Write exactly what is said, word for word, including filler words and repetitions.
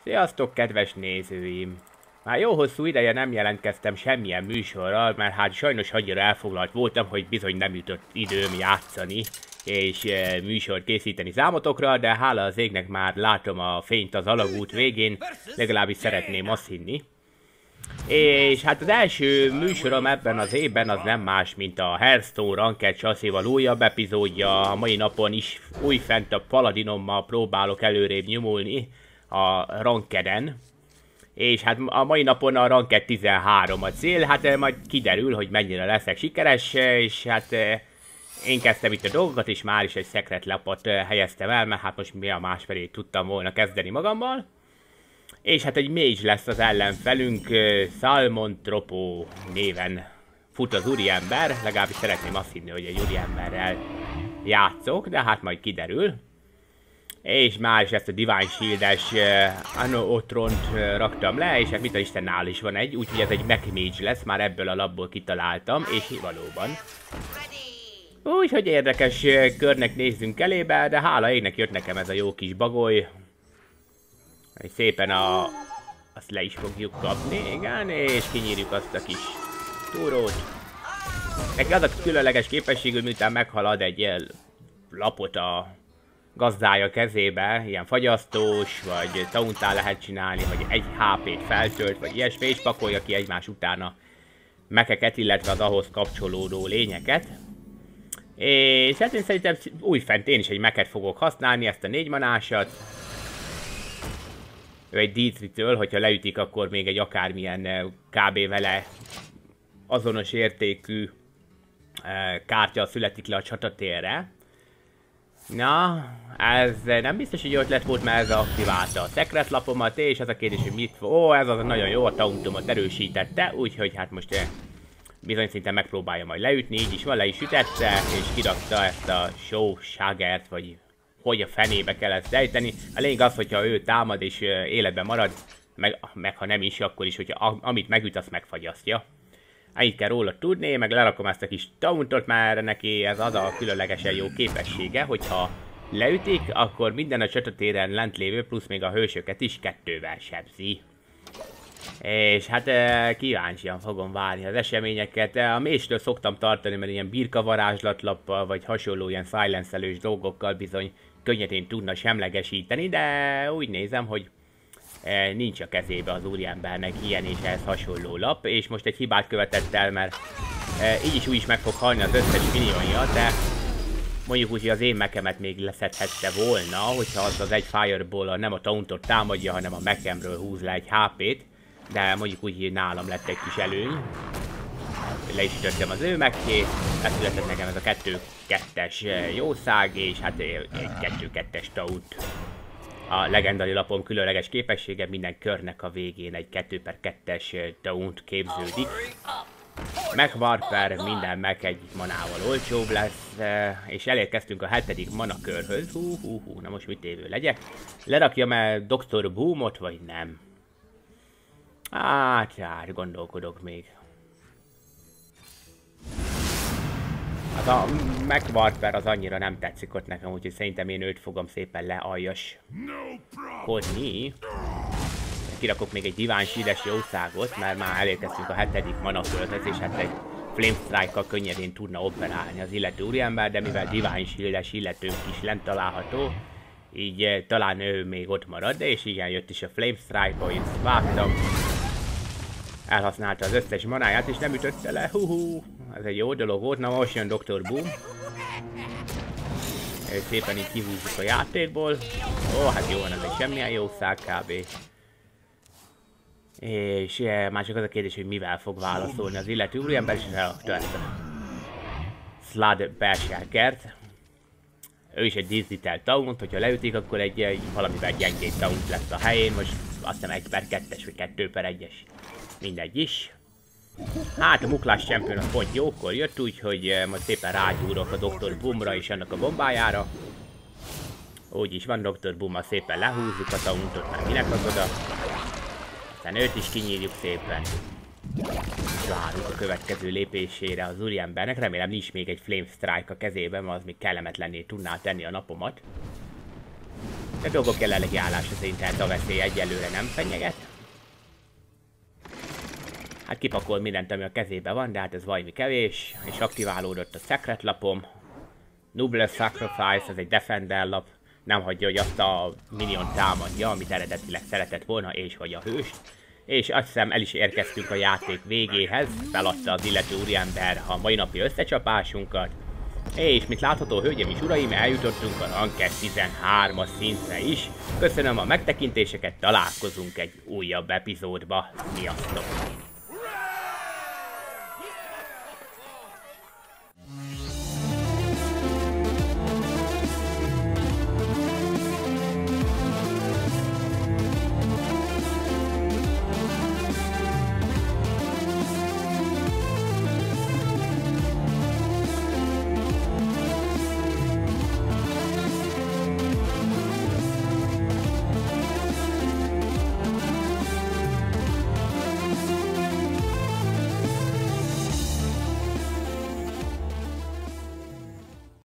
Sziasztok, kedves nézőim! Már jó hosszú ideje nem jelentkeztem semmilyen műsorral, mert hát sajnos annyira elfoglalt voltam, hogy bizony nem jutott időm játszani és e, műsort készíteni számotokra, de hála az égnek már látom a fényt az alagút végén, legalábbis szeretném azt hinni. És hát az első műsorom ebben az évben az nem más, mint a Hearthstone Ranked Chassé-val újabb epizódja. A mai napon is újfent a Paladinommal próbálok előrébb nyomulni a Rankeden. És hát a mai napon a Ranked tizenhárom a cél, hát majd kiderül, hogy mennyire leszek sikeres, és hát én kezdtem itt a dolgokat, és már is egy szekret lapot helyeztem el, mert hát most mi a másfelé tudtam volna kezdeni magammal. És hát egy mage lesz az ellenfelünk, Salmon Tropo néven fut az úriember, legalábbis szeretném azt hinni, hogy egy úriemberrel játszok, de hát majd kiderül. És már is ezt a Divine Shield-es uh, Anno Otront uh, raktam le, és hát mit a Istennál is van egy, úgyhogy ez egy Mech Mage lesz, már ebből a labból kitaláltam, és valóban. Úgyhogy érdekes uh, körnek nézzünk elébe, de hála égnek jött nekem ez a jó kis bagoly. És szépen a... azt le is fogjuk kapni, igen, és kinyírjuk azt a kis túrót. Neki az a különleges képesség, hogy miután meghalad egy uh, lapot a gazdája kezébe, ilyen fagyasztós, vagy tauntá lehet csinálni, vagy egy há pét feltölt, vagy ilyesmi, és pakolja ki egymás utána mekeket, illetve az ahhoz kapcsolódó lényeket. És hát én szerintem újfent én is egy meket fogok használni, ezt a négy manásat. Ő egy dé három-től, hogyha leütik, akkor még egy akármilyen kb. Vele azonos értékű kártya születik le a csatatérre. Na, ez nem biztos, hogy jó ötlet volt, mert ez aktiválta a szekret lapomat, és az a kérdés, hogy mit fog... Ó, ez az nagyon jó, a tauntomat erősítette, úgyhogy hát most eh, bizony szinte megpróbálja majd leütni, így is van, le is ütette, és kirakta ezt a show sagert, vagy hogy a fenébe kell ezt ejteni. A lényeg az, hogyha ő támad és eh, életben marad, meg, meg ha nem is, akkor is, hogyha amit megüt, azt megfagyasztja. Ennyit kell róla tudni, meg lerakom ezt a kis tauntot, mert neki ez az a különlegesen jó képessége, hogyha leütik, akkor minden a csatatéren lent lévő, plusz még a hősöket is kettővel sebzi. És hát kíváncsian fogom várni az eseményeket. A méstől szoktam tartani, mert ilyen birka varázslatlappal, vagy hasonló ilyen silence-elős dolgokkal bizony könnyedén tudna semlegesíteni, de úgy nézem, hogy nincs a kezébe az úriembernek ilyen és ehhez hasonló lap, és most egy hibát követett el, mert e, így is úgy is meg fog halni az összes minionja, de mondjuk úgy, hogy az én mekemet még leszedhette volna, hogyha az az egy Fireball nem a tauntot támadja, hanem a mekemről húz le egy há pét, de mondjuk úgy, hogy nálam lett egy kis előny. Le is ütöttem az ő mekjét, leszületett nekem ez a kettő kettes jószág, és hát egy kettő kettes taunt. A legendari lapom különleges képessége, minden körnek a végén egy kettő per kettes taunt képződik. Mech Warper, minden mech egy manával olcsóbb lesz, és elérkeztünk a hetedik mana körhöz. Hú, hú, hú, na most mit évő legyek? Lerakjam el doktor Boomot, vagy nem? Hát, hát, gondolkodok még. Az a Mech Warper az annyira nem tetszik ott nekem, úgyhogy szerintem én őt fogom szépen lealjaskodni. Kirakok még egy Divine Shield-es jószágot, mert már elérkeztünk a hetedik manakörhöz, és hát egy Flame Strike-kal könnyedén tudna operálni az illető úriember, de mivel Divine Shield-es illetőnk is lent található, így talán ő még ott marad, de és igen, jött is a Flame Strike-ba, én vágtam. Elhasználta az összes manáját, és nem ütötte le, hú-hú. Ez egy jó dolog volt, na most jön doktor Boom. Szépen így kihúzzuk a játékból. Ó, hát jó van, ez egy semmilyen jószág kb. És e, már csak az a kérdés, hogy mivel fog válaszolni az illető úriember, és elrakta ezt a Slad Berserkert. Ő is egy digital taunt, hogyha leütik, akkor egy, egy valamivel gyengébb taunt lesz a helyén. Most azt hiszem egy per kettes vagy kettő per egyes. Mindegy is. Hát a Muklás Champion az pont jókor jött, úgyhogy majd szépen rágyúrok a doktor Boomra és annak a bombájára. Úgy is van, doktor Boommal szépen lehúzzuk a tauntot, mert minek az oda. Aztán őt is kinyírjuk szépen. Várunk a következő lépésére az úriembernek. Remélem nincs még egy Flame Strike a kezében, az még kellemetlenné tudná tenni a napomat. De dolgok jelenlegi állása szerint tehát a veszély egyelőre nem fenyeget. Hát kipakol mindent, ami a kezébe van, de hát ez valami kevés. És aktiválódott a Secret lapom. Noble Sacrifice, ez egy Defender lap. Nem hagyja, hogy azt a minion támadja, amit eredetileg szeretett volna, és vagy a hőst. És azt hiszem el is érkeztünk a játék végéhez. Feladta az illető úriember a mai napi összecsapásunkat. És mint látható, hölgyeim és uraim, eljutottunk a Ranked tizenhármas szintre is. Köszönöm a megtekintéseket, találkozunk egy újabb epizódba. Sziasztok!